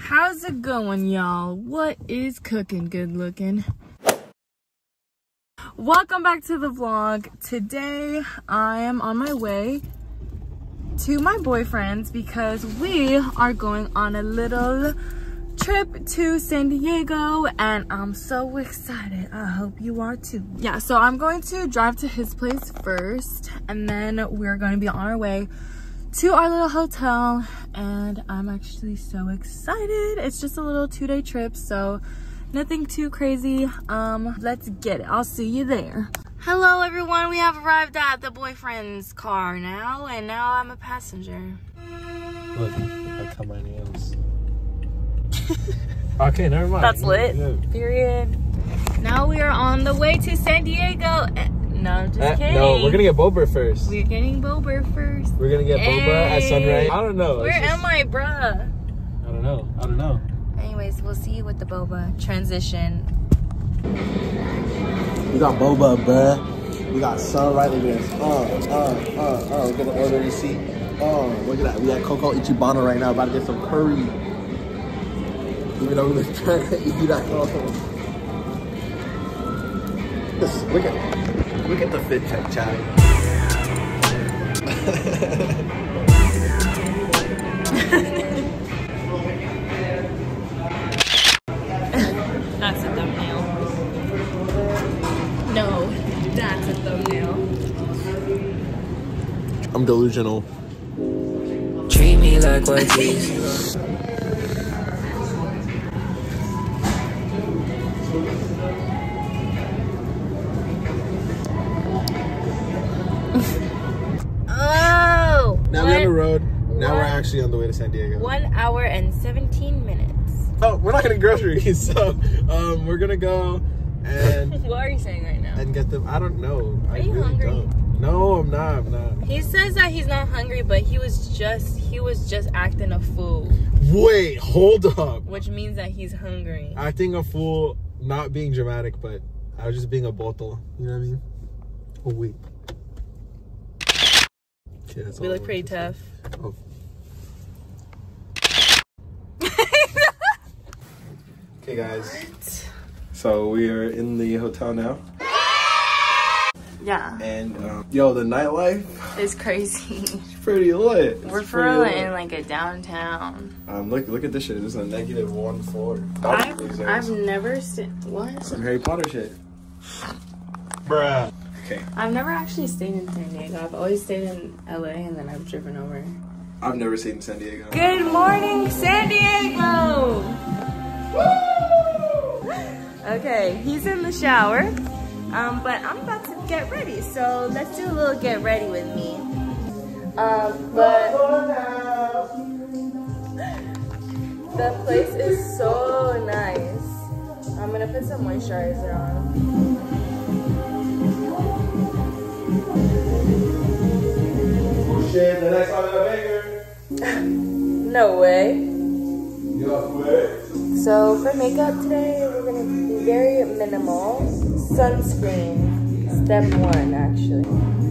How's it going, y'all? What is cooking good looking? Welcome back to the vlog. Today I am on my way to my boyfriend's because we are going on a little trip to San Diego and I'm so excited. I hope you are too. Yeah, so I'm going to drive to his place first and then we're going to be on our way to our little hotel and I'm actually so excited. It's just a little 2-day trip, so nothing too crazy. Let's get it. I'll see you there. Hello everyone, we have arrived at the boyfriend's car now and now I'm a passenger. Look, I cut my nails. Okay, never mind. That's lit. Yeah. Period. Now we are on the way to San Diego. No, just kidding. No, we're gonna get boba first. We're getting boba first. We're gonna get boba at sunrise. I don't know. Where am I, bruh? I don't know. I don't know. Anyways, we'll see you with the boba transition. We got boba, bruh. We got sunrise events. We're gonna order receipt. Look at that. We at Coco Ichibana right now, about to get some curry. Even though we're trying to eat at home. Look at the fit check, Chad. That's a thumbnail. No, that's a thumbnail. I'm delusional. Treat me like white teeth. Now we're on the road. Now we're actually on the way to San Diego. 1 hour and 17 minutes. Oh, we're not getting groceries, so we're gonna go and. What are you saying right now? And get them. I don't know. Are you hungry? Don't. No, I'm not. He says that he's not hungry, but he was just acting a fool. Wait, hold up. Which means that he's hungry. Acting a fool, not being dramatic, but I was just being a bottle. You know what I mean? Oh wait. Okay, that's we look pretty tough. Oh. Okay, guys. What? So we are in the hotel now. Yeah. And yo, the nightlife is crazy. It's pretty lit. We're for real in like a downtown. Look at this shit. This is a -1 floor. I've never seen what? Some Harry Potter shit. Bruh. Okay. I've never actually stayed in San Diego. I've always stayed in LA and then I've driven over. I've never stayed in San Diego. Good morning, San Diego! Woo! Okay, he's in the shower. But I'm about to get ready, so let's do a little get ready with me. But the place is so nice. I'm gonna put some moisturizer on. Shit, the next one in the baker. No way. You up for it? So for makeup today, we're gonna be very minimal. Sunscreen, step 1 actually.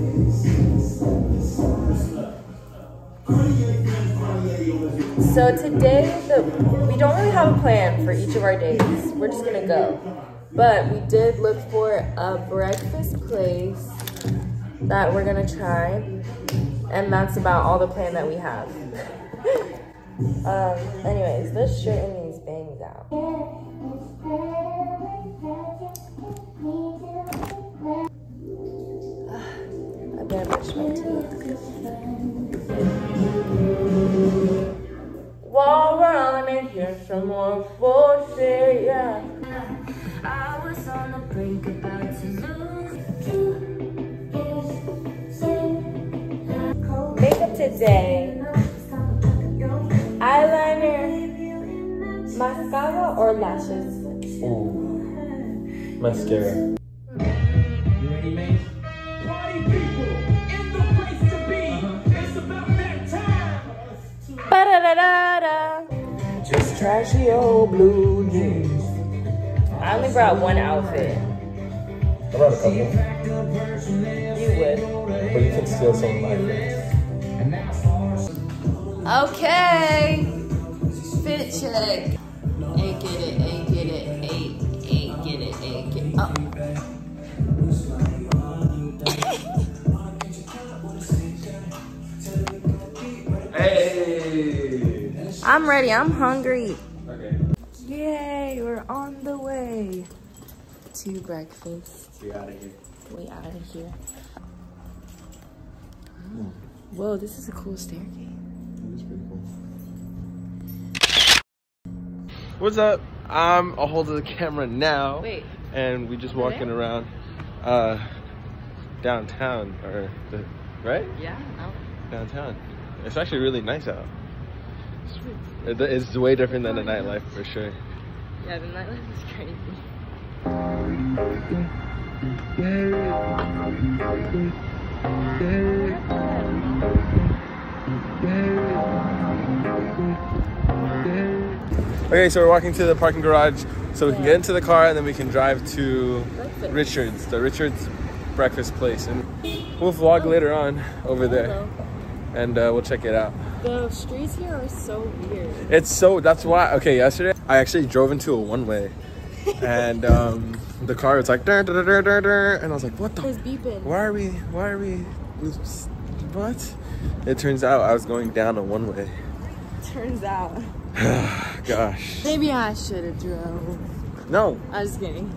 So today, we don't really have a plan for each of our days. We're just gonna go. But we did look for a breakfast place that we're gonna try. And that's about all the plan that we have. Anyways, let's straighten these bangs out. I better brush my teeth. While we're on it, here's some more bullshit, yeah. I was on the brink about to lose. Makeup today. Eyeliner, mascara, or lashes? Ooh. Mascara. Ba-da-da-da-da. Just trashy old blue jeans. I only brought one outfit. I brought a couple. You would. But you can steal some of my friends. Okay. Fit check. Ain't get it, ain't get it, ain't get it, ain't get it. Oh. Hey! I'm ready, I'm hungry. Okay. Yay, we're on the way to breakfast. We out of here. We out of here. Oh. Whoa, this is a cool staircase. It's pretty cool. What's up? I'm a hold of the camera now. Wait. And we just walking around downtown, right? Yeah, no. Downtown. It's actually really nice out. It's way different than the nightlife for sure. Yeah, the nightlife is crazy. Okay, so we're walking to the parking garage so we can get into the car and then we can drive to Breakfast. Richard's, the Richard's breakfast place. And we'll vlog later on over there and we'll check it out. The streets here are so weird. That's why, okay, yesterday I actually drove into a one-way and the car was like, dur, dur, dur, dur, dur, and I was like, what the? It's beeping. Why are we, what? It turns out I was going down a one-way. Turns out. Gosh. Maybe I should have drove. No. I'm just kidding.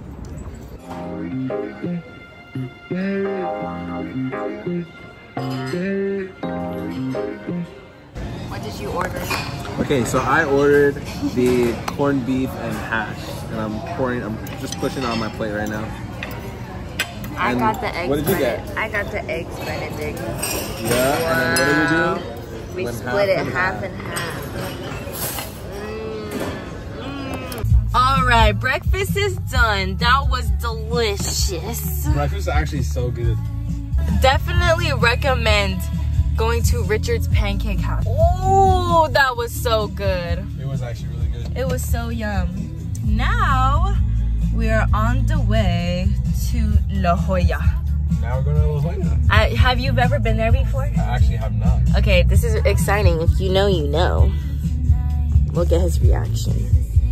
What did you order? Okay, so I ordered the corned beef and hash, and I'm just pushing it on my plate right now. I And got the eggs. what did you get? I got the eggs Benedict. Yeah, and then what did we do? We Went split it half and half. All right, breakfast is done. That was delicious. Breakfast is actually so good. Definitely recommend going to Richard's Pancake House. Oh, that was so good. It was actually really good. It was so yum. Now we are on the way to La Jolla. Now we're going to La Jolla. Have you ever been there before? I actually have not. Okay, this is exciting. If you know, you know. Look at his reaction.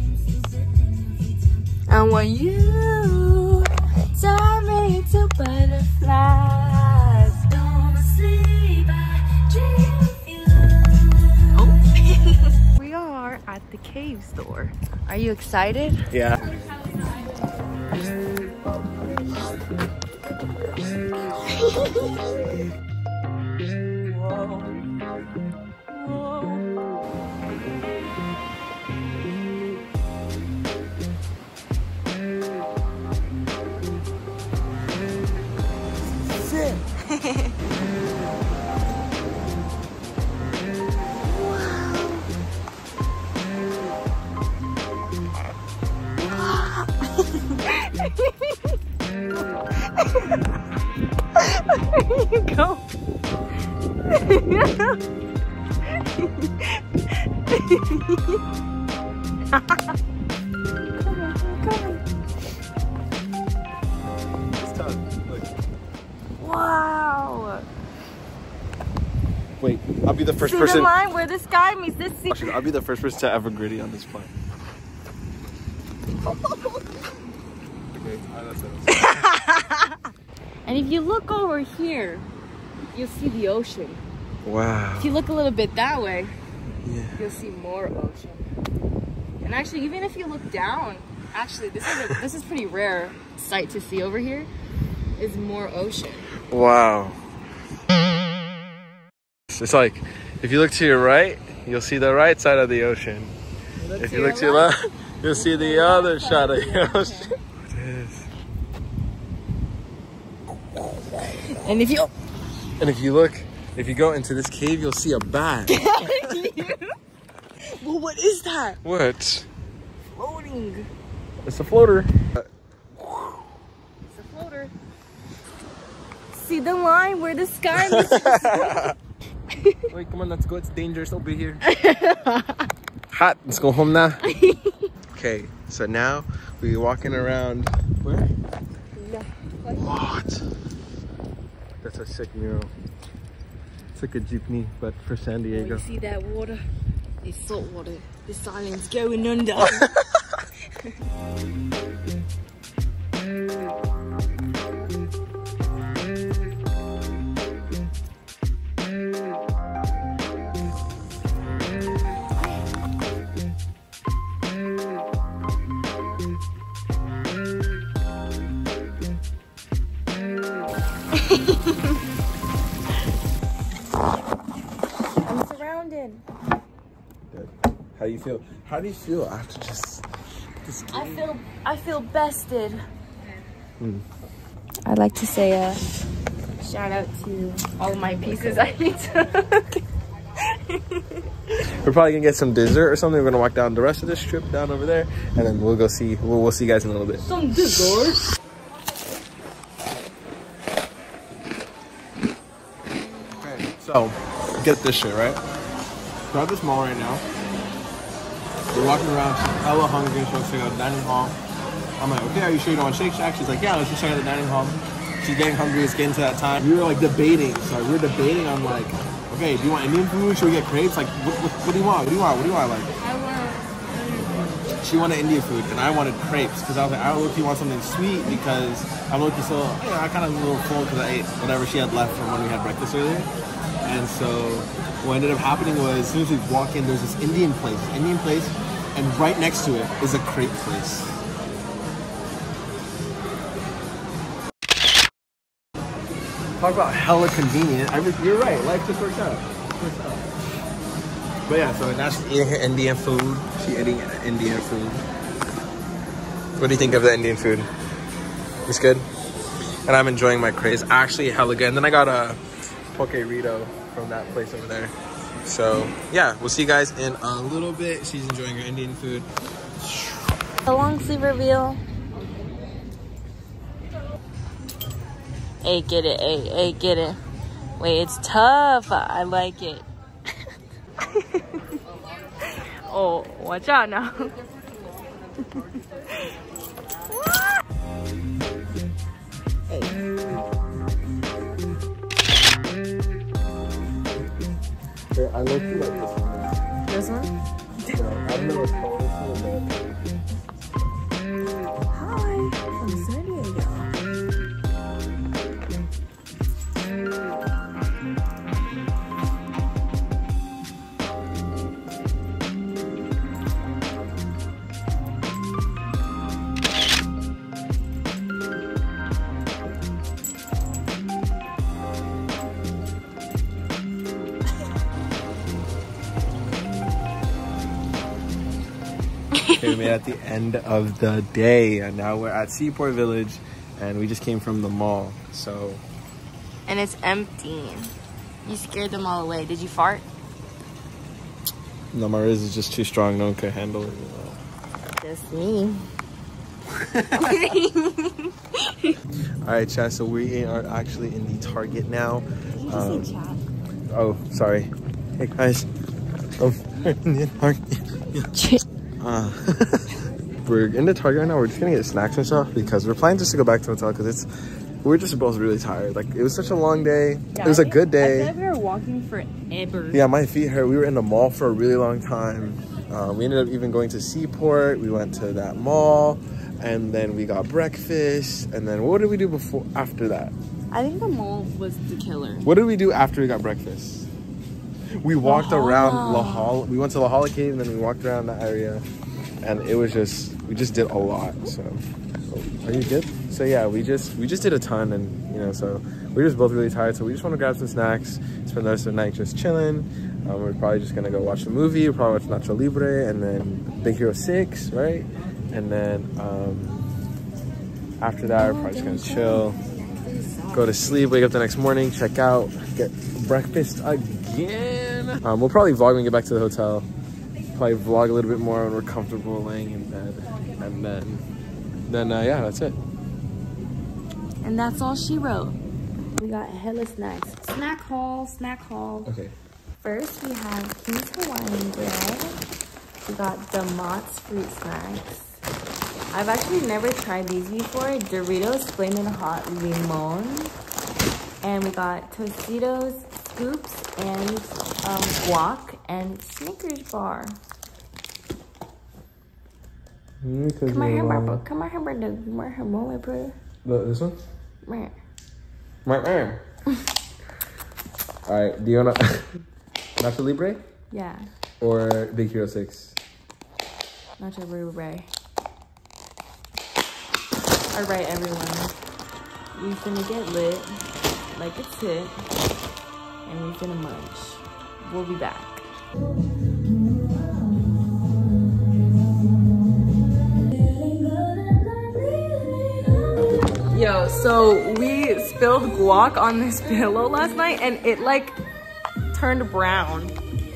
I want you to me to butterflies. Don't sleep, I dream of you. Oh. We are at the cave store. Are you excited? Yeah. There you go. Wow. Wait, I'll be the first See person. the line where the sky meets the sea. Actually, I'll be the first person to ever gritty on this plane. And if you look over here, you'll see the ocean. Wow. If you look a little bit that way, Yeah. you'll see more ocean. And actually, even if you look down, actually, this is pretty rare sight to see over here. Is more ocean. Wow. It's like, if you look to your right, you'll see the right side of the ocean. If you look to your left, you'll see the other side of the ocean. And if you if you go into this cave, you'll see a bat. well, what is that? What? Floating. It's a floater. It's a floater. See the line where the sky meets the sea. Wait, come on, let's go. It's dangerous over here. Hot. Let's go home now. Okay, so now we're walking around. Where? What? That's a sick mural. It's like a jeepney, but for San Diego. You see that water? It's salt water. The silence going under. I'm surrounded. Good. How do you feel? How do you feel after just this game? I feel bested. I'd like to say a shout out to all of my pieces I took. We're probably gonna get some dessert or something. We're gonna walk down the rest of this trip down over there, and then we'll go see. We'll see you guys in a little bit. Some dessert. Okay, so get this shit right. We're at this mall right now. We're walking around. She's hella hungry. She wants to check out the dining hall. I'm like, okay, are you sure you don't want Shake Shack? She's like, yeah, let's just check out the dining hall. She's getting hungry. It's getting to that time. We were like debating. So we were debating. I'm like, okay, do you want Indian food? Should we get crepes? Like, what do you want? What do you want? What do you want? Like, she wanted Indian food and I wanted crepes because I was like, I look, you want something sweet because I'm looking so, you know, I kind of was a little full because I ate whatever she had left from when we had breakfast earlier. And so what ended up happening was as soon as we walk in, there's this Indian place, and right next to it is a crepe place. Talk about hella convenient. You're right, life just works out. But yeah, so now she's eating her Indian food. She's eating Indian food. What do you think of the Indian food? It's good? And I'm enjoying my crepes. Actually, hella good. And then I got a Poke-rito from that place over there. So yeah, we'll see you guys in a little bit. She's enjoying her Indian food. A long sleeve reveal. Hey, get it. Hey, get it. Wait, it's tough. I like it. Oh, watch out now. Hey. I look like this one. This one? Yeah, I don't know what's called this one, but... Hi, from San Diego. Okay, we made it at the end of the day, and now we're at Seaport Village, and we just came from the mall, so... And it's empty. You scared them all away. Did you fart? No, my Riz is just too strong. No one could handle it. Just me. Alright, chat, so we are actually in the Target now. Did you say chat? Oh, sorry. Hey, guys. Oh, in the Target. We're in the Target right now. We're just gonna get snacks and stuff because we're planning just to go back to the hotel because we're just both really tired. Like, it was such a long day. Yeah, it was a good day. I feel like we were walking forever. Yeah, my feet hurt. We were in the mall for a really long time. We ended up even going to Seaport. We went to that mall, and then we got breakfast. And then what did we do after that? I think the mall was the killer. What did we do after we got breakfast? We walked around La Jolla. We went to La Jolla Cave, and then we walked around that area, and it was just, we just did a lot. So, are you good? So yeah, we just did a ton, and you know, so we're just both really tired. So we just want to grab some snacks, spend the rest of the night just chilling. We're probably just gonna go watch a movie. We'll probably watch Nacho Libre, and then Big Hero 6, right? And then after that, we're probably just gonna chill, go to sleep, wake up the next morning, check out, get breakfast again. We'll probably vlog when we get back to the hotel. Probably vlog a little bit more when we're comfortable laying in bed, and then yeah, that's it. And that's all she wrote. We got hella snacks. Snack haul. Okay. First, we have King's Hawaiian bread. We got the Mott's fruit snacks. I've actually never tried these before. Doritos Flamin' Hot Limon. And we got Tostitos scoops and guac and Snickers bar. Come on here, Papa. Come on here, brother. Come on here, boy, bro. This one? Meh. Alright, do you wanna Nacho Libre Yeah. or Big Hero 6? Nacho Libre. Alright, everyone. We finna get lit like it's hit. And we finna munch. We'll be back. Yo, so we spilled guac on this pillow last night and it like turned brown.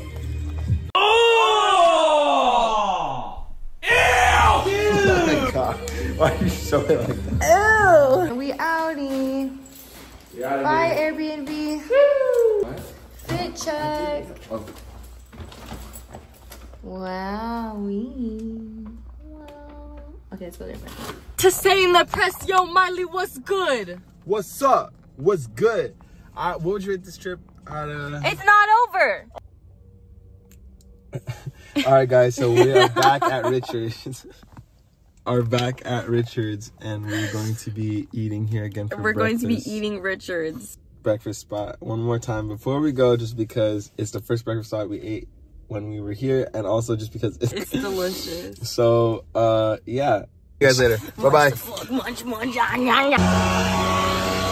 Oh! Ew! Oh my god. Why are you showing it like that? Ew! We outie. Bye, Airbnb. What? Fit check. Oh. Wow. Wow. Okay, let's go there. To say in the press, yo, Miley, what's good? What's up? What's good? What would you rate this trip out of... It's not over. Alright guys, so we are back at Richards. And we're going to be eating here again for We're breakfast. going to be eating Richards. Breakfast spot one more time before we go, just because it's the first breakfast spot we ate when we were here, and also just because It's delicious. So yeah, see you guys later. Bye bye. Munch, munch, yeah, yeah, yeah.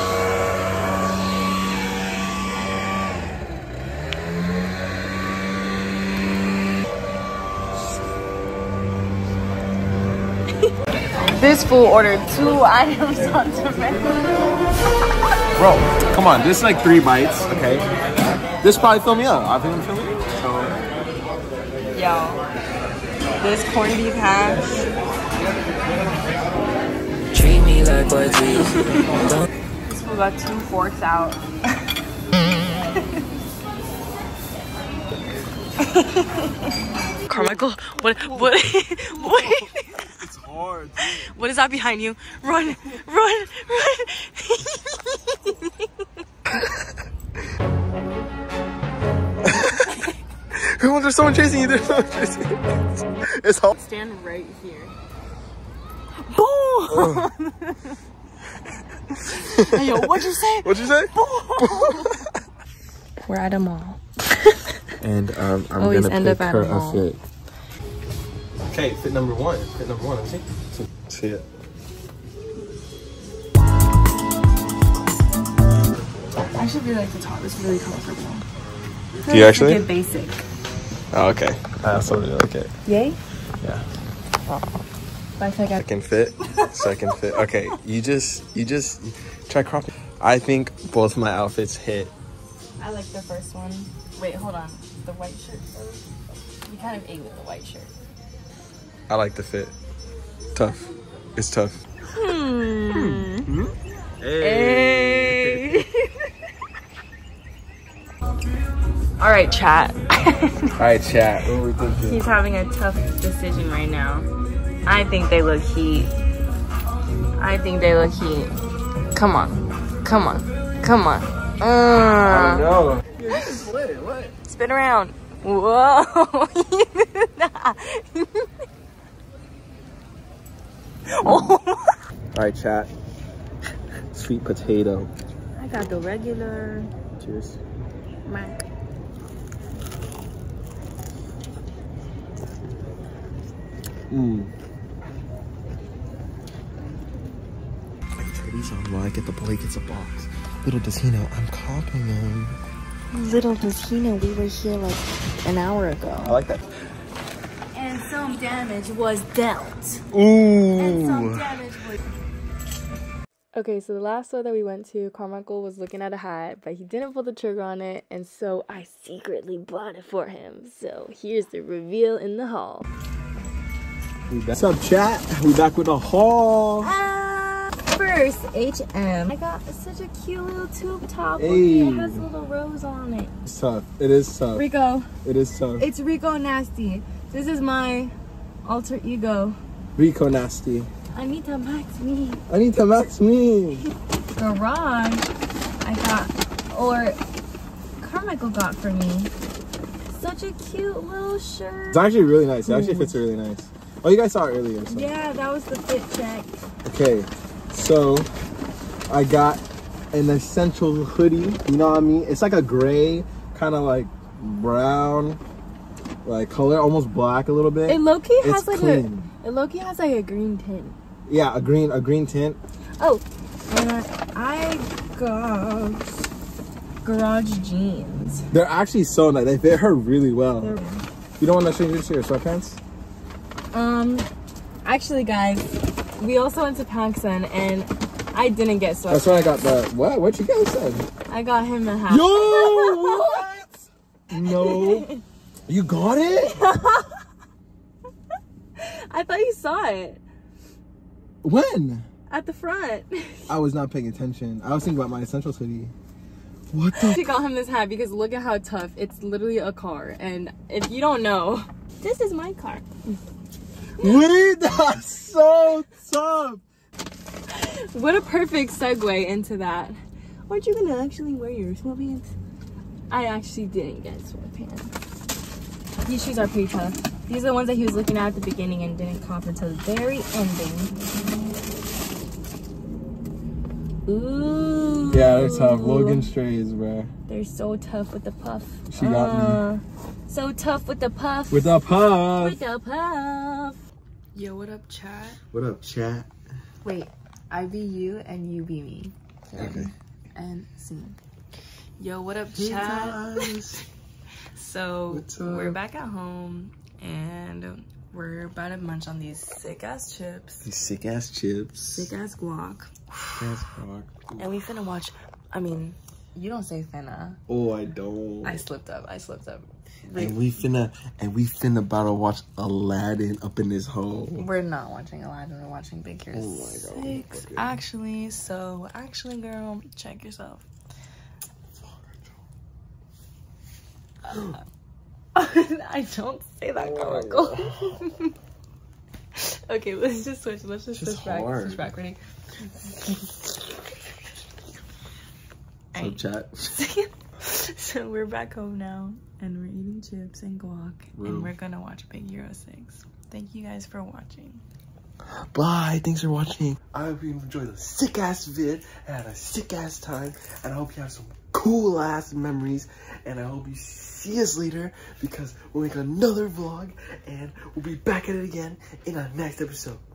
This fool ordered 2 items on tomato. Bro, come on, this is like 3 bites, okay? This probably fill me up. I think I'm filling it. So Yo, this corned beef hash. Treat me like what This fool got 2 forks out. Carmichael, what? It's hard. What is that behind you? Run! there's someone chasing you. There's someone chasing you. It's hard. Stand right here. Boom! Hey, yo, what'd you say? What'd you say? We're at a mall. And I'm Always gonna end pick up at her a mall. fit. Okay, fit number 1. Fit number 1. Let's see it. I should really like the top. It's really comfortable. Do you actually? Get basic. Oh, okay. I also really like it. Yay? Yeah. But I feel like Second fit. Second fit. Okay, you just try cropping. I think both my outfits hit. I like the first one. Wait, hold on. The white shirt first. We kind of ate with the white shirt. I like the fit. Tough. It's tough. Hey. All right, chat. Alright, chat. What are we thinking? He's having a tough decision right now. I think they look heat. Come on. No. What? Spin around. Whoa. Alright, chat. Sweet potato. I got the regular. Cheers. Mac. Titties on while I get the boy gets a box. Little does he know I'm comping him. Little does he know we were here like an hour ago. I like that. And some damage was dealt. Ooh. Okay, so the last store that we went to, Carmichael was looking at a hat, but he didn't pull the trigger on it, and so I secretly bought it for him. So here's the reveal in the haul. What's up, chat? We back with a haul. First, H&M. I got such a cute little tube top. Hey. Look, it has a little rose on it. It's tough. It is tough. Rico. It is tough. It's Rico Nasty. This is my alter ego. Rico Nasty. Anita Max me. Anita Max me. Garage. Or Carmichael got for me. Such a cute little shirt. It's actually really nice. It actually fits really nice. Oh, you guys saw it earlier. So. Yeah, that was the fit check. Okay, so I got an essential hoodie. You know what I mean? It's like a gray, kind of like brown, like color, almost black a little bit. It low-key has It's like clean. it low-key has like a green tint. Yeah, a green tint. Oh, and I got Garage jeans. They're actually so nice. They fit her really well. They're, You don't want to change into your sweatpants? actually, guys, we also went to PacSun and I didn't get sweatpants. That's why I got the what you guys said? I got him a hat. Yo, what? No, you got it? I thought you saw it When? at the front. I was not paying attention. I was thinking about my essentials hoodie. What the? She got him this hat because look at how tough. It's literally a car, and if you don't know, this is my car. What? That's so tough. What a perfect segue into that. Aren't you gonna actually wear your sweatpants? I actually didn't get sweatpants. These shoes are pretty tough. These are the ones that he was looking at the beginning and didn't cop until the very ending. Ooh. Yeah, they're tough. Logan Strays, bro. They're so tough with the puff. She got me. So tough with the puff. With the puff. With the puff. Yo, what up, chat? What up, chat? Wait, I be you and you be me. Okay. And scene. Yo, what up, chat? So we're back at home and we're about to munch on these sick ass chips. These sick ass chips. Sick ass guac. Ass guac. And we finna watch. I mean, you don't say finna. Oh, I don't. I slipped up. And we finna about to watch Aladdin up in this hole. We're not watching Aladdin. We're watching Big Hero 6. Okay. Actually, girl, check yourself. I don't say that, girl. Okay, let's just switch. Let's just switch back. Switch back. Ready? What's up, chat? So we're back home now, and we're eating chips and guac, and we're gonna watch Big Hero 6. Thank you guys for watching. Bye. Thanks for watching. I hope you enjoyed the sick ass vid and had a sick ass time, and I hope you have some cool ass memories, and I hope you see us later because we'll make another vlog and we'll be back at it again in our next episode.